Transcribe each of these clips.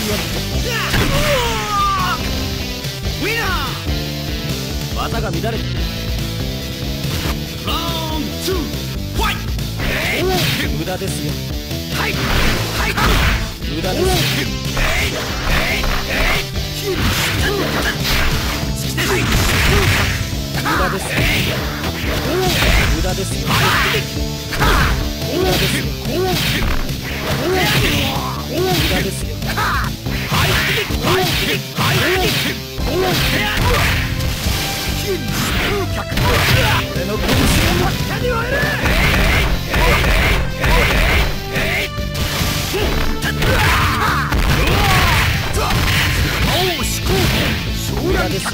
ウィナー。技が乱れる。ラウンド2ファイト。無駄ですよ。はいはい無駄ですよ。無駄ですよ。無駄ですよ。無駄ですよ。無駄ですよ。俺の拳が真っ赤に割れる。無駄ですよ。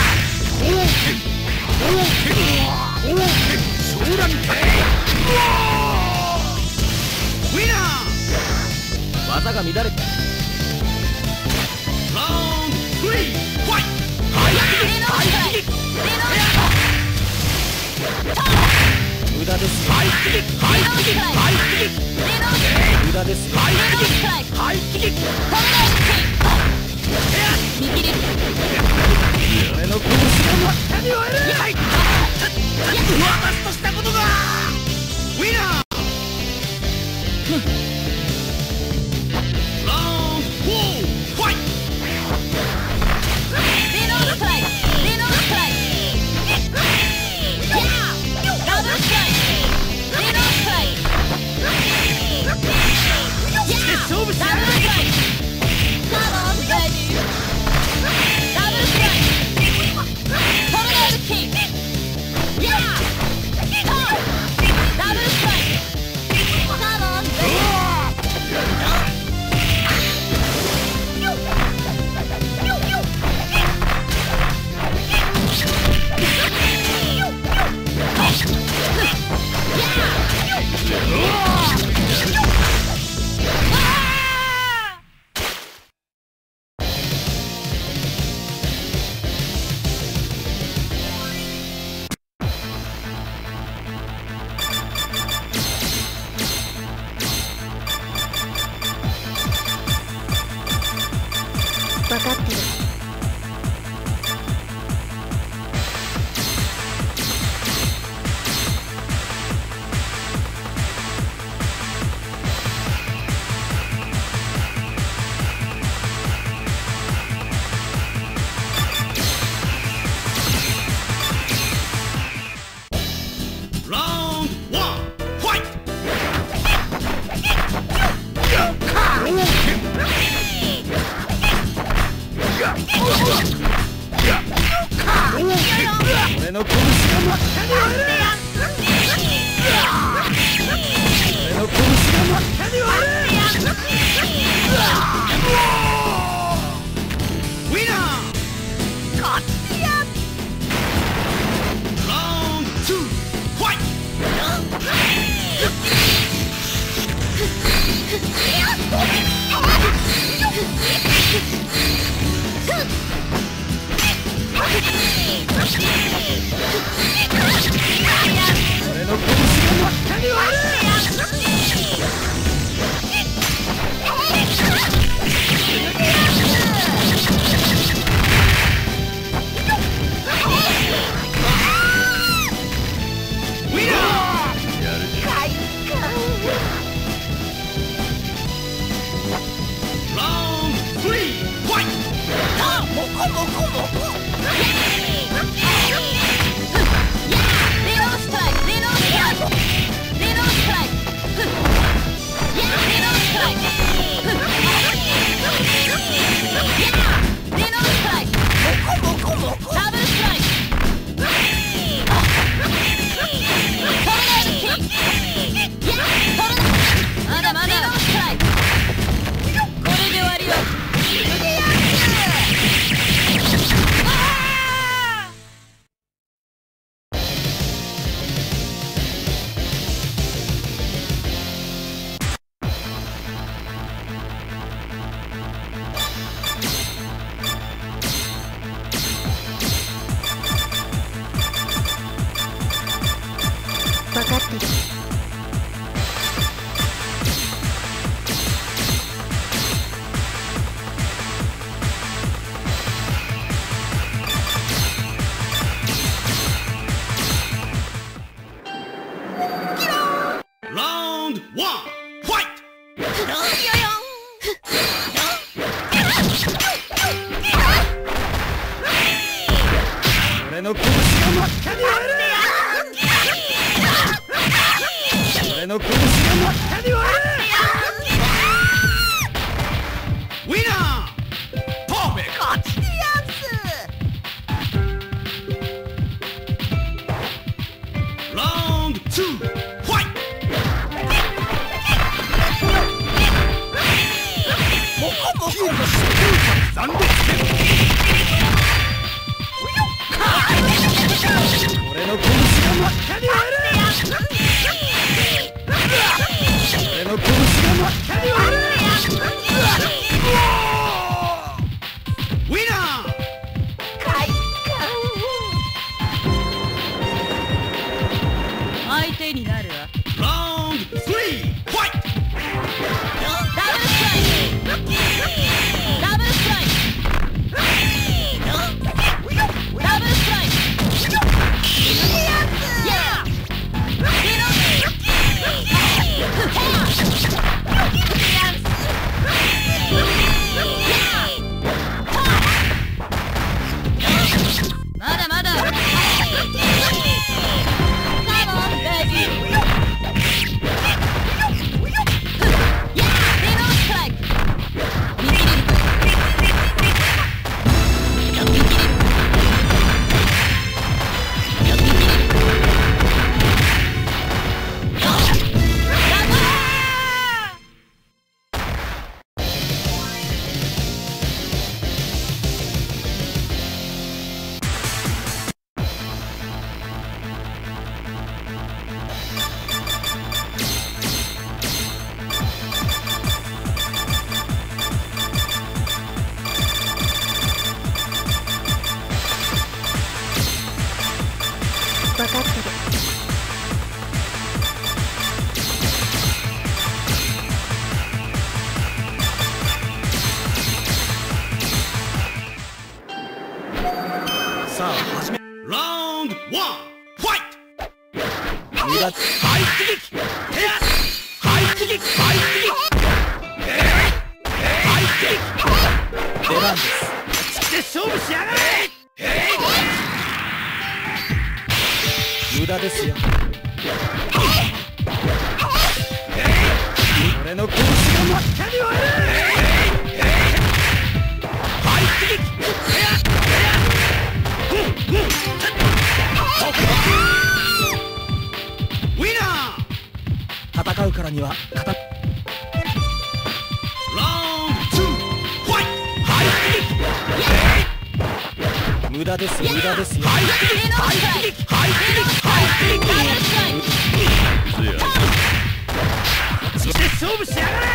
技が乱れた。ラウンド3ファイト。無駄ですよ。無駄ですよ。俺の拳が真っ赤に割れる。私としたことがウィナー。ラウンド4ファイト。勝負しない。分かってる。俺の拳が真っ赤に割れる。俺の拳が真っ赤に割れる。ウィナー。こっちや。ラウンド2ファイト。俺の拳が真っ赤に割れる。ウィナー。やるじゃん。ラウンド残念。俺の拳が真っ赤に割る。俺の拳が真っ赤に割る。ウィナー。 相手になるわ。 ラウンド3、ファイト。 ダブルストライク。ダブルストライク。ダブルストライク。まだまだ。分かってる。 さあ始め。ラウンド1、ファイト。排出撃。排出撃。排出撃。出番です。で勝負しやがれ。無駄ですよ。俺の拳が真っ赤に割る。排出撃。ウィナー。戦うからにはラウンド2、ファイト。排出撃。無駄ですよ。無駄ですよ。排出撃。排出撃。排出撃。そして勝負しやがれ。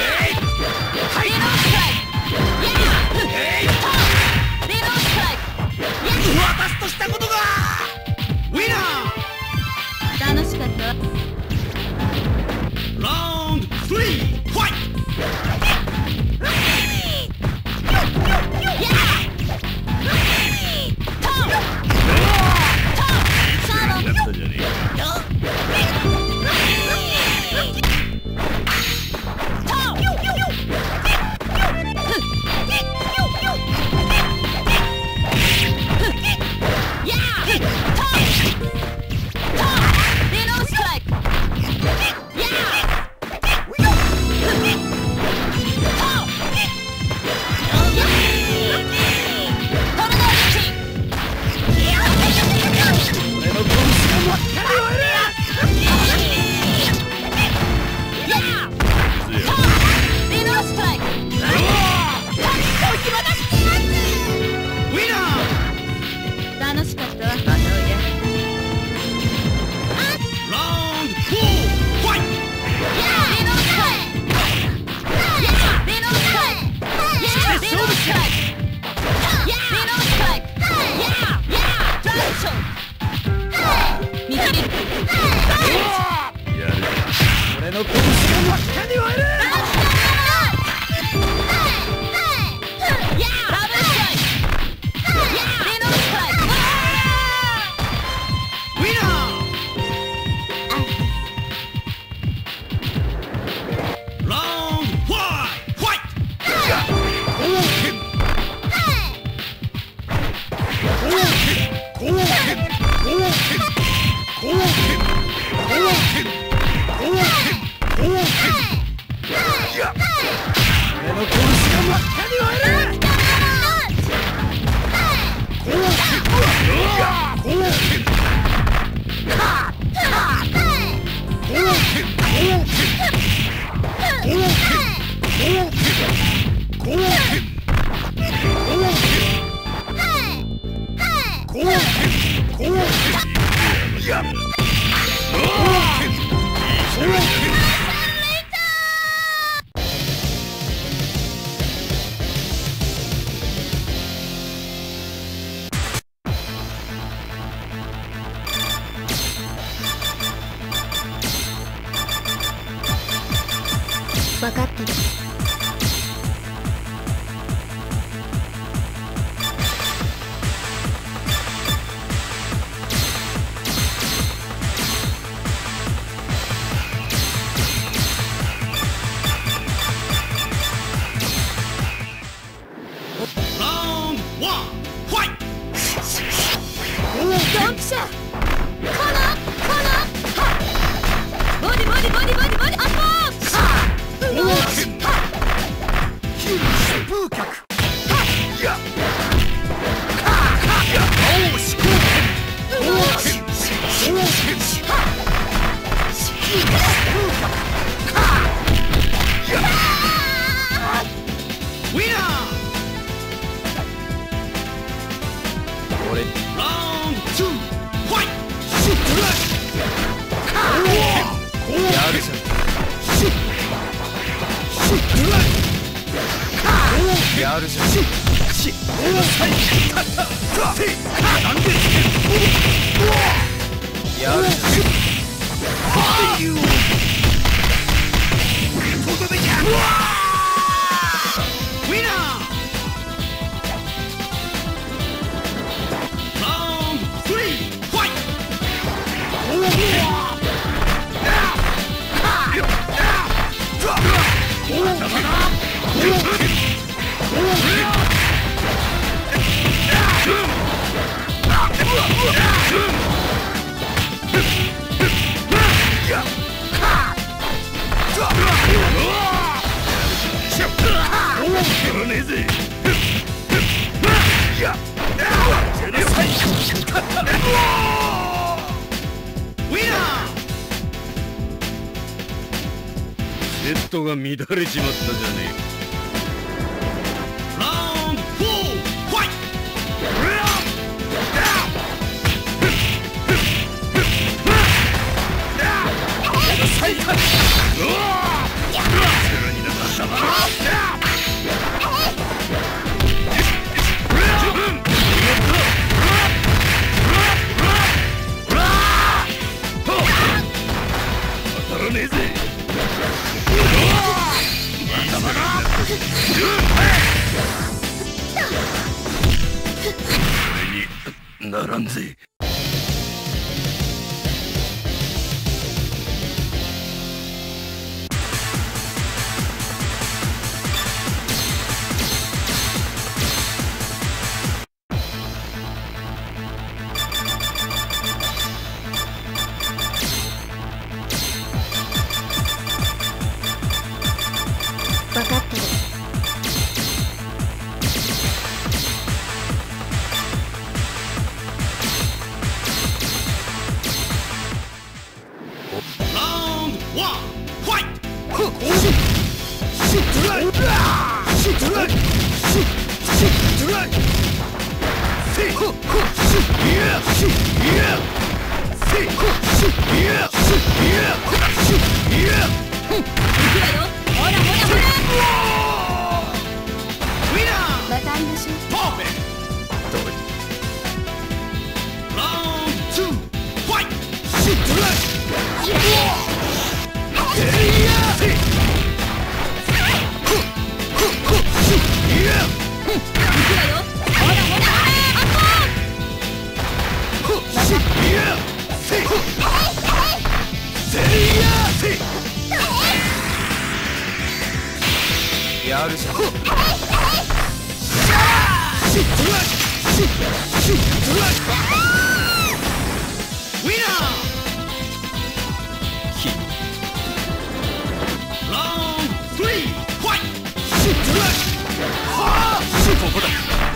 私としたことがウィナー。 楽しかったわ。 ラウンド3、ファイト。 風脚や青四光剣王剣王剣風脚ウィナー俺ラウンド2ファイトシュットライやるじゃんシュッシュットライやるじゃんシュッシュッサイカッターなんでやるじゃんシュッハイユーとどめじゃウィナーセットが乱れちまったじゃねえか。ならんぜ。 分かってる。やるじゃん。ウィナー。ラウンド3ファイト。ここだ。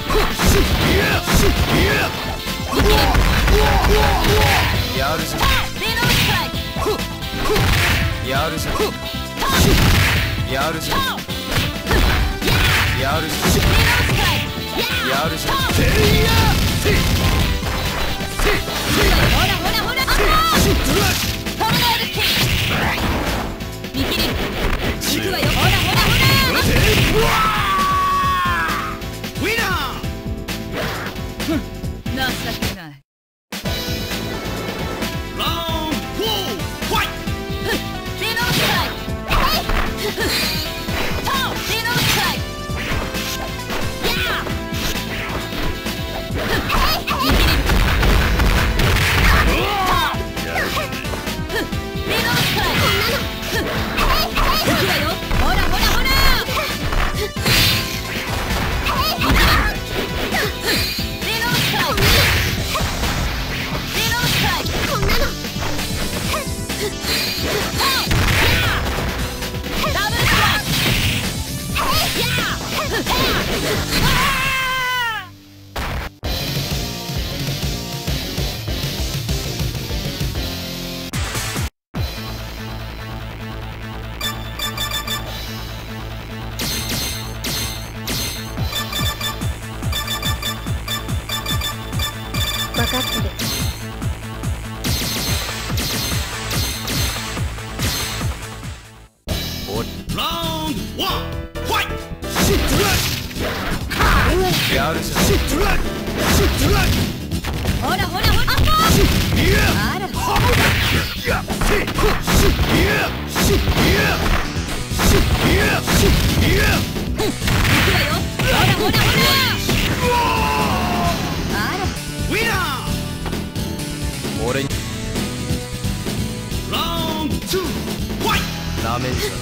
やるじゃん。やるじゃん。やるじゃん。やるじゃん。やるじゃん。 ほらほらほら。トルネードキック。見切り。行くわよ。ほらほらほら。 ウィナー。 情けない。 ラウンド4ファイト。 デノスライド。トーデノスライド。ほやるじゃん。 ほらほらほら、あら俺になめんじゃね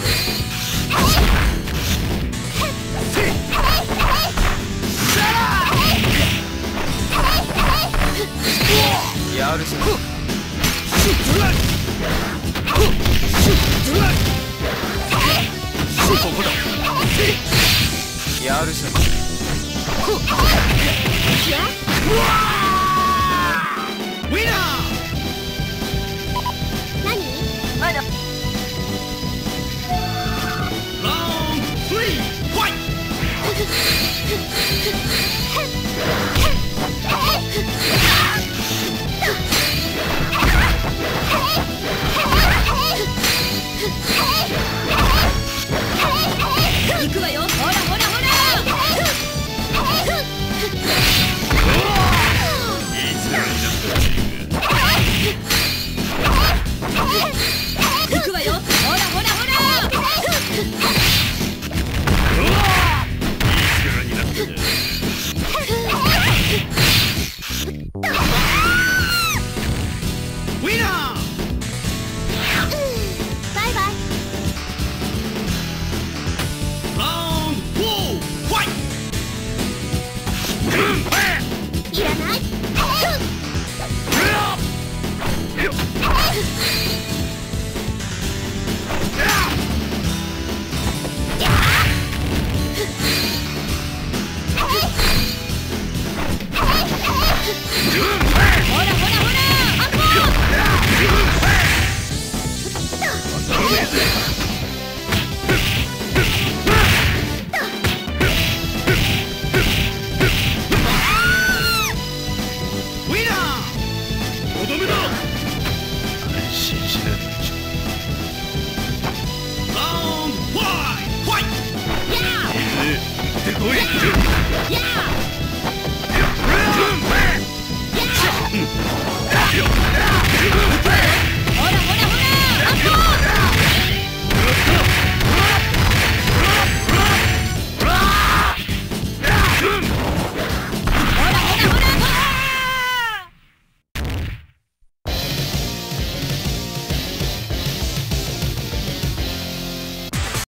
え。やるじゃん。ここだ。やるじゃん。ウィナー。 何まだ行くわよ。ほらほらほら。行くわよ。ほらほらほら。 ウィナー。 バイバイ。いらない。ほらほらほら。ほらほらほら。